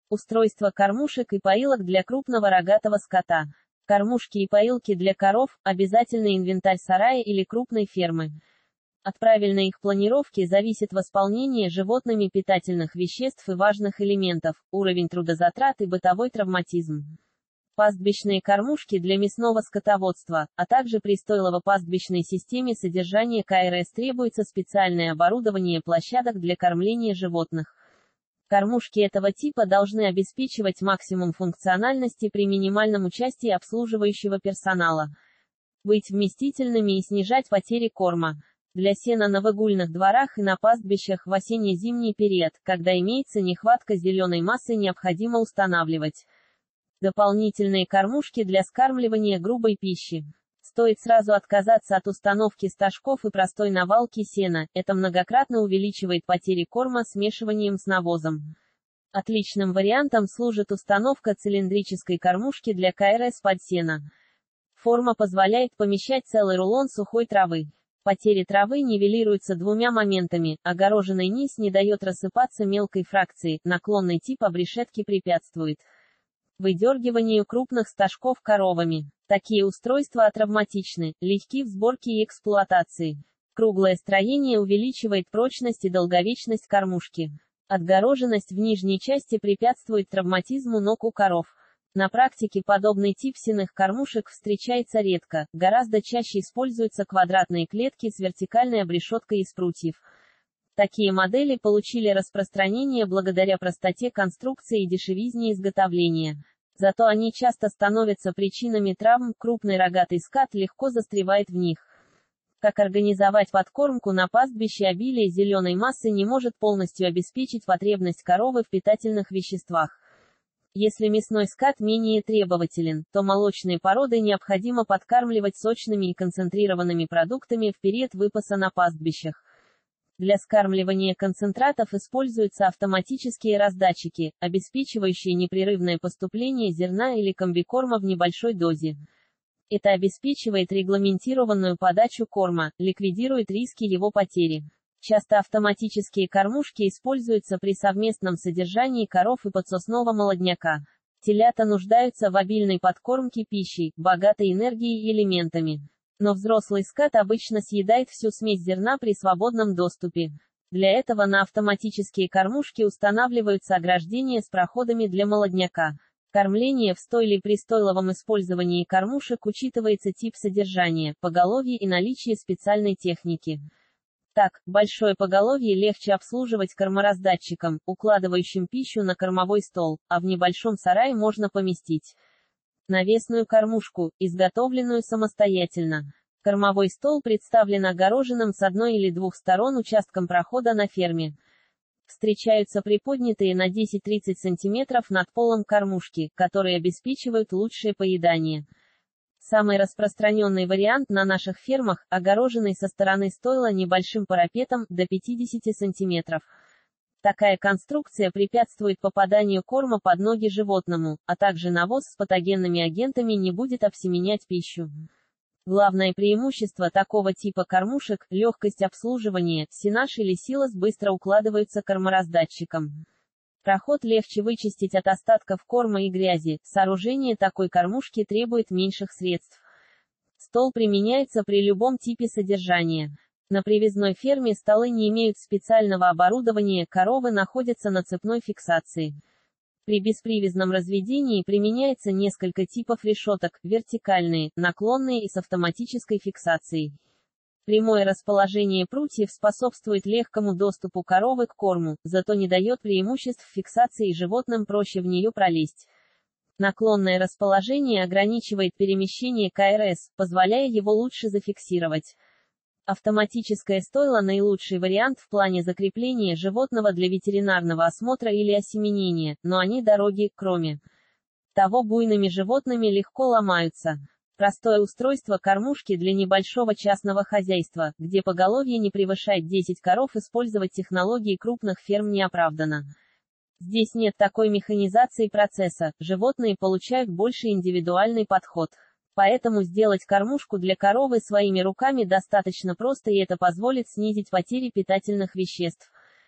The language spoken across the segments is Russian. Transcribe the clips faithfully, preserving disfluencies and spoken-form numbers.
Устройство кормушек и поилок для крупного рогатого скота. Кормушки и поилки для коров – обязательный инвентарь сарая или крупной фермы. От правильной их планировки зависит восполнение животными питательных веществ и важных элементов, уровень трудозатрат и бытовой травматизм. Пастбищные кормушки для мясного скотоводства, а также при стойлово-пастбищной системе содержания КРС требуется специальное оборудование площадок для кормления животных. Кормушки этого типа должны обеспечивать максимум функциональности при минимальном участии обслуживающего персонала. Быть вместительными и снижать потери корма. Для сена на выгульных дворах и на пастбищах в осенне-зимний период, когда имеется нехватка зеленой массы, необходимо устанавливать дополнительные кормушки для скармливания грубой пищи. Стоит сразу отказаться от установки стажков и простой навалки сена, это многократно увеличивает потери корма смешиванием с навозом. Отличным вариантом служит установка цилиндрической кормушки для КРС под сено. Форма позволяет помещать целый рулон сухой травы. Потери травы нивелируются двумя моментами: огороженный низ не дает рассыпаться мелкой фракции, наклонный тип обрешетки препятствует выдергиванию крупных стажков коровами. Такие устройства атравматичны, легки в сборке и эксплуатации. Круглое строение увеличивает прочность и долговечность кормушки. Отгороженность в нижней части препятствует травматизму ног у коров. На практике подобный тип сенных кормушек встречается редко, гораздо чаще используются квадратные клетки с вертикальной обрешеткой из прутьев. Такие модели получили распространение благодаря простоте конструкции и дешевизне изготовления. Зато они часто становятся причинами травм, крупный рогатый скот легко застревает в них. Как организовать подкормку на пастбище? Обилие зеленой массы не может полностью обеспечить потребность коровы в питательных веществах. Если мясной скот менее требователен, то молочные породы необходимо подкармливать сочными и концентрированными продуктами в период выпаса на пастбищах. Для скармливания концентратов используются автоматические раздатчики, обеспечивающие непрерывное поступление зерна или комбикорма в небольшой дозе. Это обеспечивает регламентированную подачу корма, ликвидирует риски его потери. Часто автоматические кормушки используются при совместном содержании коров и подсосного молодняка. Телята нуждаются в обильной подкормке пищей, богатой энергией и элементами. Но взрослый скот обычно съедает всю смесь зерна при свободном доступе. Для этого на автоматические кормушки устанавливаются ограждения с проходами для молодняка. Кормление в стойле. При стойловом использовании кормушек учитывается тип содержания, поголовье и наличие специальной техники. Так, большое поголовье легче обслуживать кормораздатчиком, укладывающим пищу на кормовой стол, а в небольшом сарае можно поместить навесную кормушку, изготовленную самостоятельно. Кормовой стол представлен огороженным с одной или двух сторон участком прохода на ферме. Встречаются приподнятые на десять-тридцать сантиметров над полом кормушки, которые обеспечивают лучшее поедание. Самый распространенный вариант на наших фермах – огороженный со стороны стойла небольшим парапетом, до пятидесяти сантиметров. Такая конструкция препятствует попаданию корма под ноги животному, а также навоз с патогенными агентами не будет обсеменять пищу. Главное преимущество такого типа кормушек – легкость обслуживания, сенаж или силос быстро укладываются кормораздатчиком. Проход легче вычистить от остатков корма и грязи, сооружение такой кормушки требует меньших средств. Стол применяется при любом типе содержания. На привязной ферме столы не имеют специального оборудования, коровы находятся на цепной фиксации. При беспривязном разведении применяется несколько типов решеток: вертикальные, наклонные и с автоматической фиксацией. Прямое расположение прутьев способствует легкому доступу коровы к корму, зато не дает преимуществ в фиксации, и животным проще в нее пролезть. Наклонное расположение ограничивает перемещение КРС, позволяя его лучше зафиксировать. Автоматическое стойло – наилучший вариант в плане закрепления животного для ветеринарного осмотра или осеменения, но они дороги, кроме того, буйными животными легко ломаются. Простое устройство кормушки для небольшого частного хозяйства, где поголовье не превышает десять коров, использовать технологии крупных ферм неоправданно. Здесь нет такой механизации процесса, животные получают больше индивидуальный подход. Поэтому сделать кормушку для коровы своими руками достаточно просто, и это позволит снизить потери питательных веществ.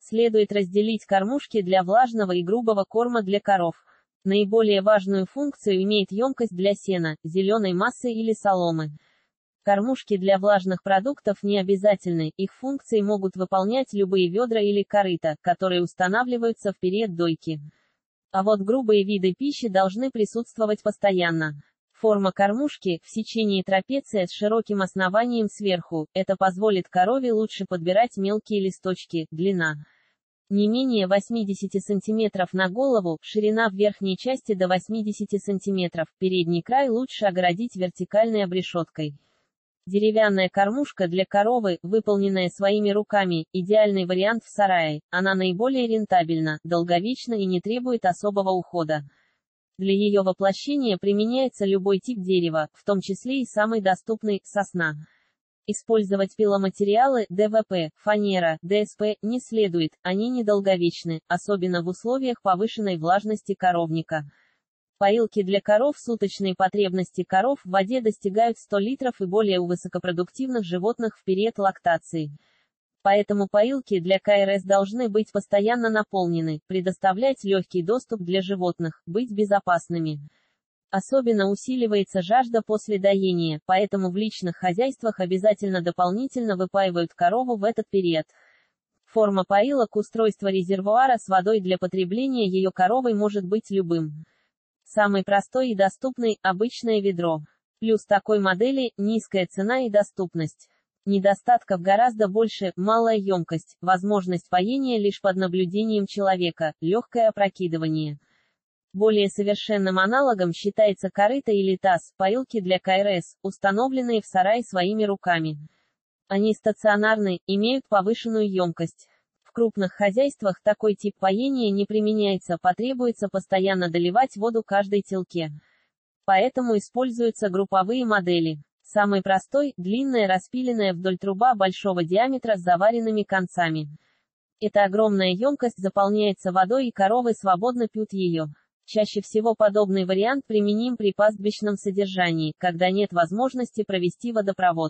Следует разделить кормушки для влажного и грубого корма для коров. Наиболее важную функцию имеет емкость для сена, зеленой массы или соломы. Кормушки для влажных продуктов не обязательны, их функции могут выполнять любые ведра или корыта, которые устанавливаются в период дойки. А вот грубые виды пищи должны присутствовать постоянно. Форма кормушки – в сечении трапеция с широким основанием сверху, это позволит корове лучше подбирать мелкие листочки, длина не менее восьмидесяти сантиметров на голову, ширина в верхней части до восьмидесяти сантиметров, передний край лучше огородить вертикальной обрешеткой. Деревянная кормушка для коровы, выполненная своими руками, идеальный вариант в сарае, она наиболее рентабельна, долговечна и не требует особого ухода. Для ее воплощения применяется любой тип дерева, в том числе и самый доступный – сосна. Использовать пиломатериалы дэ вэ пэ, фанера, дэ эс пэ не следует, они недолговечны, особенно в условиях повышенной влажности коровника. Поилки для коров. Суточные потребности коров в воде достигают ста литров и более у высокопродуктивных животных в период лактации. Поэтому поилки для ка эр эс должны быть постоянно наполнены, предоставлять легкий доступ для животных, быть безопасными. Особенно усиливается жажда после доения, поэтому в личных хозяйствах обязательно дополнительно выпаивают корову в этот период. Форма поилок. Устройство резервуара с водой для потребления ее коровой может быть любым. Самый простой и доступный – обычное ведро. Плюс такой модели – низкая цена и доступность. Недостатков гораздо больше, малая емкость, возможность поения лишь под наблюдением человека, легкое опрокидывание. Более совершенным аналогом считается корыто или таз, поилки для ка эр эс, установленные в сарае своими руками. Они стационарны, имеют повышенную емкость. В крупных хозяйствах такой тип поения не применяется, потребуется постоянно доливать воду каждой телке. Поэтому используются групповые модели. Самый простой – длинная распиленная вдоль труба большого диаметра с заваренными концами. Эта огромная емкость заполняется водой и коровы свободно пьют ее. Чаще всего подобный вариант применим при пастбищном содержании, когда нет возможности провести водопровод.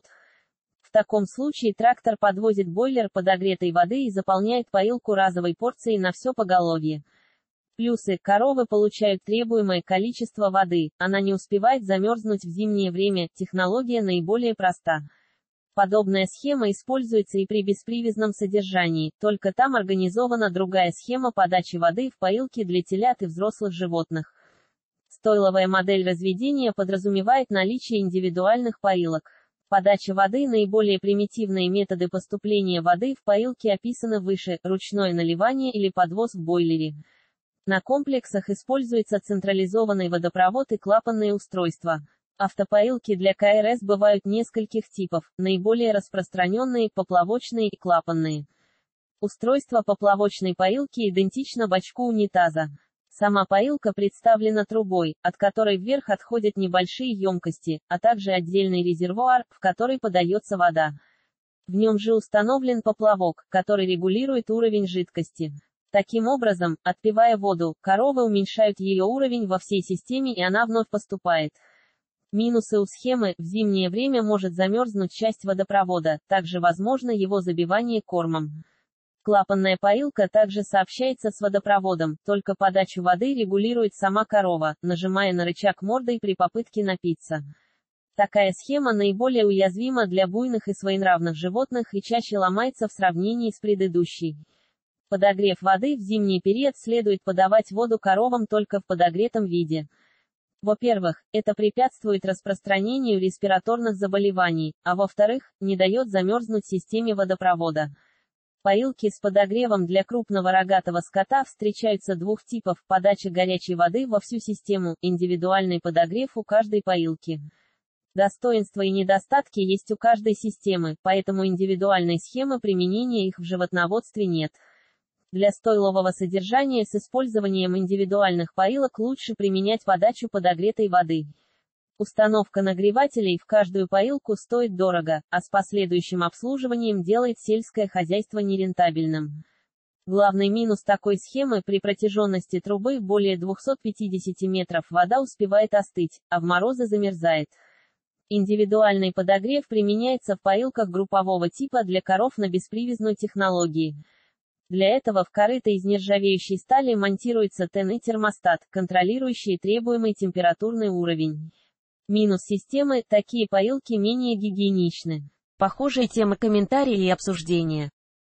В таком случае трактор подвозит бойлер подогретой воды и заполняет поилку разовой порцией на все поголовье. Плюсы. Коровы получают требуемое количество воды, она не успевает замерзнуть в зимнее время, технология наиболее проста. Подобная схема используется и при беспривязном содержании, только там организована другая схема подачи воды в поилки для телят и взрослых животных. Стойловая модель разведения подразумевает наличие индивидуальных поилок. Подача воды. Наиболее примитивные методы поступления воды в поилки описаны выше, ручное наливание или подвоз в бойлере. На комплексах используется централизованный водопровод и клапанные устройства. Автопоилки для ка эр эс бывают нескольких типов, наиболее распространенные – поплавочные и клапанные. Устройство поплавочной поилки идентично бачку унитаза. Сама поилка представлена трубой, от которой вверх отходят небольшие емкости, а также отдельный резервуар, в который подается вода. В нем же установлен поплавок, который регулирует уровень жидкости. Таким образом, отпивая воду, коровы уменьшают ее уровень во всей системе и она вновь поступает. Минусы у схемы – в зимнее время может замерзнуть часть водопровода, также возможно его забивание кормом. Клапанная поилка также сообщается с водопроводом, только подачу воды регулирует сама корова, нажимая на рычаг мордой при попытке напиться. Такая схема наиболее уязвима для буйных и своенравных животных и чаще ломается в сравнении с предыдущей. Подогрев воды. В зимний период следует подавать воду коровам только в подогретом виде. Во-первых, это препятствует распространению респираторных заболеваний, а во-вторых, не дает замерзнуть системе водопровода. Поилки с подогревом для крупного рогатого скота встречаются двух типов: подача горячей воды во всю систему, индивидуальный подогрев у каждой поилки. Достоинства и недостатки есть у каждой системы, поэтому индивидуальной схемы применения их в животноводстве нет. Для стойлового содержания с использованием индивидуальных поилок лучше применять подачу подогретой воды. Установка нагревателей в каждую поилку стоит дорого, а с последующим обслуживанием делает сельское хозяйство нерентабельным. Главный минус такой схемы: при протяженности трубы более двухсот пятидесяти метров вода успевает остыть, а в морозы замерзает. Индивидуальный подогрев применяется в поилках группового типа для коров на беспривязной технологии. Для этого в корыто из нержавеющей стали монтируется ТЭН и термостат, контролирующий требуемый температурный уровень. Минус системы – такие поилки менее гигиеничны. Похожие темы комментарии и обсуждения.